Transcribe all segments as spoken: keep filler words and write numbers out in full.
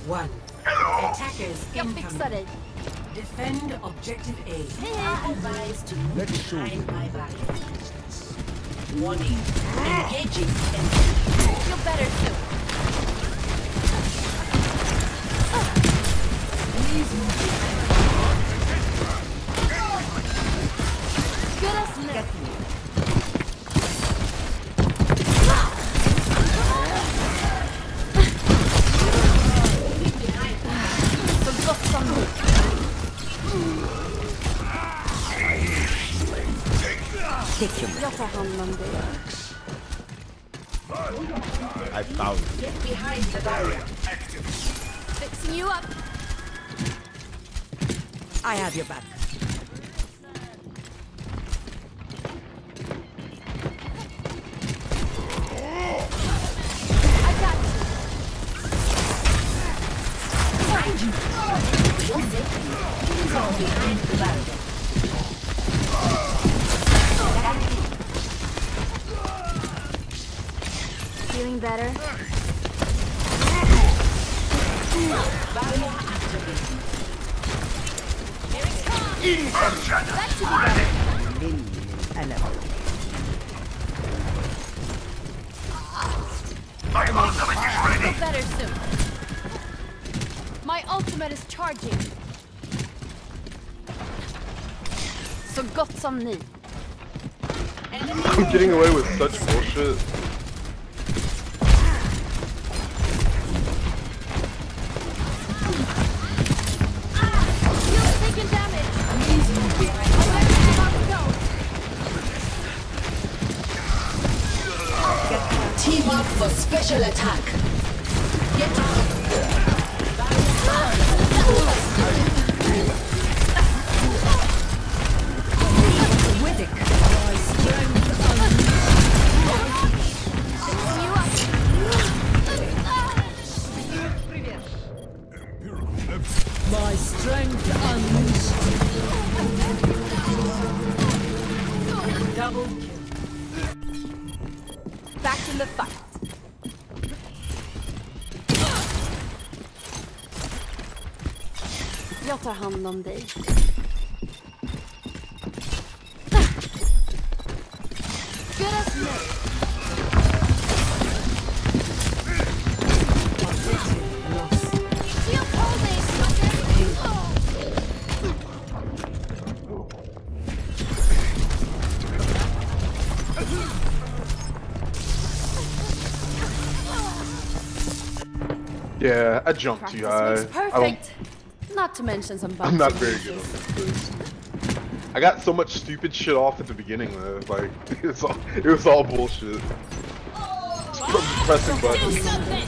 one. Attackers Jag incoming. fixar dig. Defend objective A. Advise to Let's show hide you. my body. Warning. Engaging enemy. Feel better soon. Please move. Good as new. Get me. Så gott som nu. Jag tar hand om dig. I found it. Get behind the barrier. Fixing you up. I have your back. I got you. Behind you. Your safety is all behind the barrier. Feeling better? Barrier activated. That should be better. Feel better soon. My ultimate is charging. Så gott som ny. I'm getting away with such bullshit. You're taking damage. Awareness about to go. Team up for special attack. Get out. Widdick. Fixing you up. My strength unleashed. Double kill. Back in the fight. Jag tar hand om dig. Good as new. Shield holding. Yeah, I jumped too high. Practice makes I don't. perfect. Not to mention some bugs. I'm not very good on this. I got so much stupid shit off at the beginning though. Like it's all, it was all bullshit. Just from pressing buttons.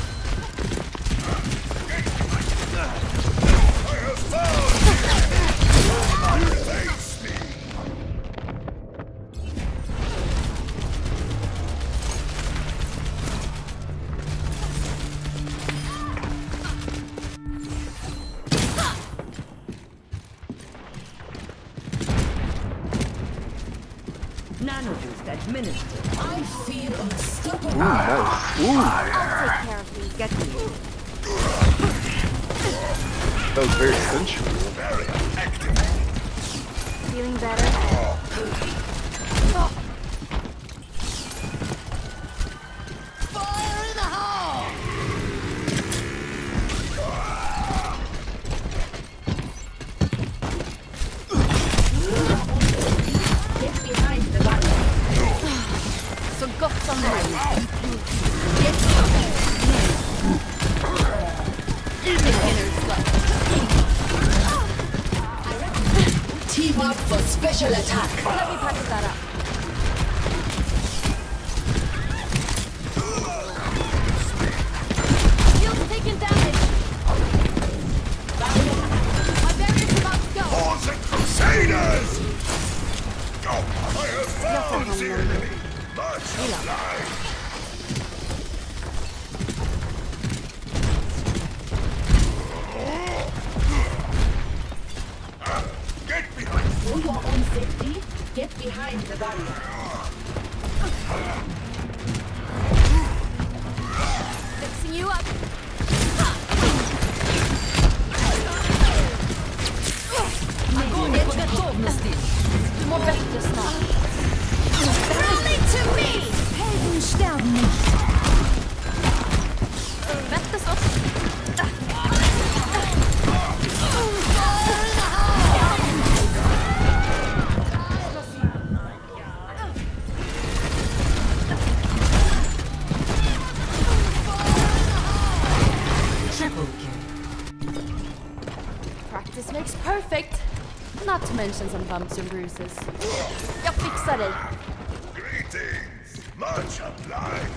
Nanoboost administered. I feel unstoppable. Ooh, nice. Ooh, I'll take care of you. Get me. that was very sensual. Feeling better? Fire in the hole! Get behind the barrier. Så gott som nu. Get Team up for special attack. Let me patch that up. Shield's taking damage. My barrier's about to go. Hordes and Crusaders! Oh, I have found the enemy! Much obliged! Get behind! For your own safety, get behind the barrier. Fixing you up. Not to mention some bumps and bruises. Jag fixar dig. Greetings. Much obliged.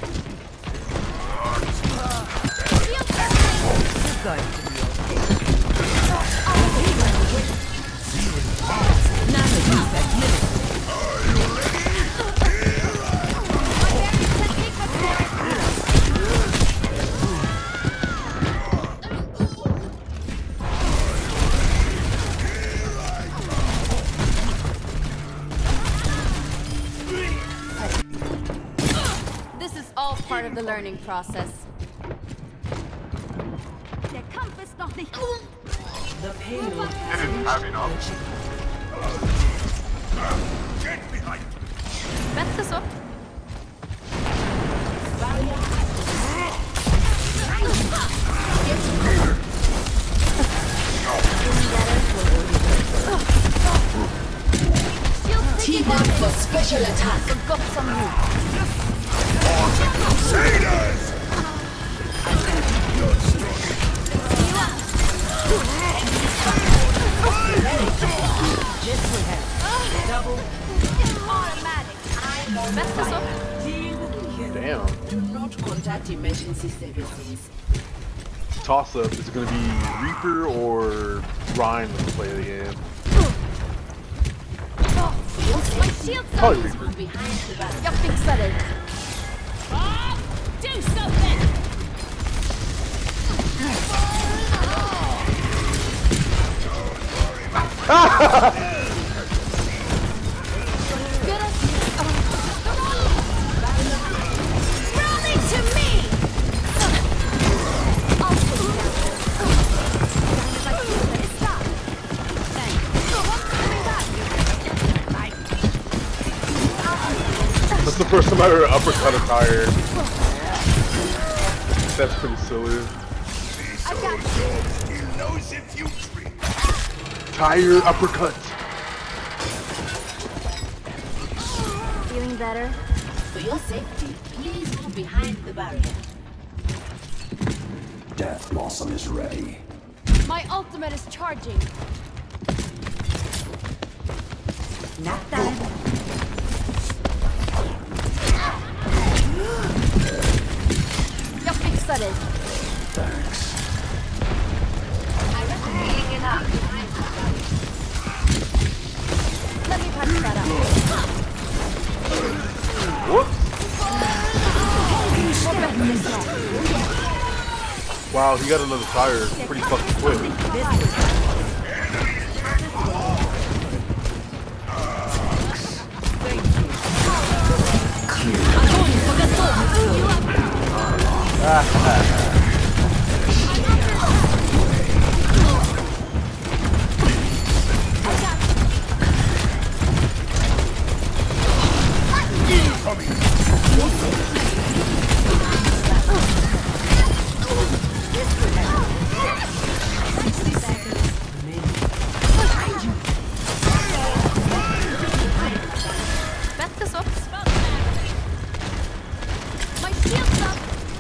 This is all part of the learning process. Der Kampf ist noch nicht. The payload has Didn't have enough. Get behind me. Bättre så. team up for special attack. Så gott som nu. Crusaders! Bättre så. Damn. Do not contact emergency services. Toss up. Is it going to be Reaper or Ryan when we play the game? My shield's Probably up. Reaper. Behind the back. Jag fixar dig. Do something. Get us. Rally to me. I'll take care of it. Stop. Thanks. Coming back. That's the first time I ever uppercut a tire. That's pretty silly. He's so got good. He knows if you treat. Tire uppercut. Feeling better? For your safety, please move behind the barrier. Death Blossom is ready. My ultimate is charging. Nap time. Jag fixar dig. Thanks. Let me patch that up. Whoops. More better snart. Wow, he got another tire pretty fucking quick. Bättre så. My shield's up.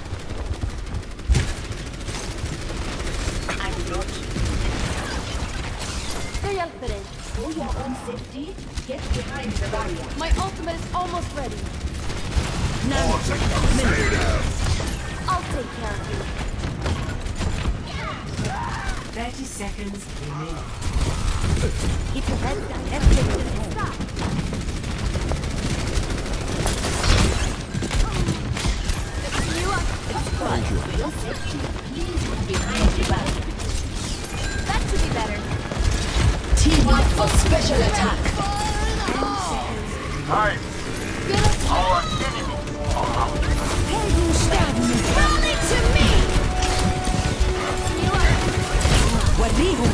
Jag hjälper dig. For your own safety, get behind the barrier. My ultimate is almost ready. I'll take the Crusaders! I'll take care of you. Thirty seconds remaining. Keep your head down. Everything. Stop. Fixing you up. For your safety, please move behind the barrier. That should be better. Team up for special attack. Nice. Get us. Rally to me. Fixing you up. That should be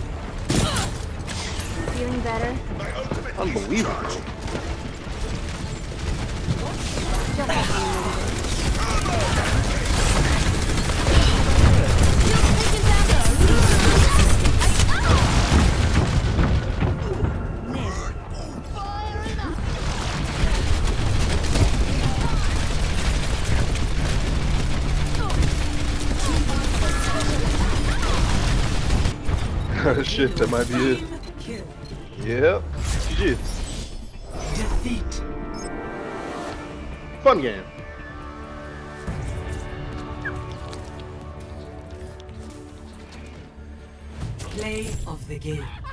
Feeling better? Unbelievable. Shit, that might be it. Yep. G G. Defeat. Fun game. Play of the game.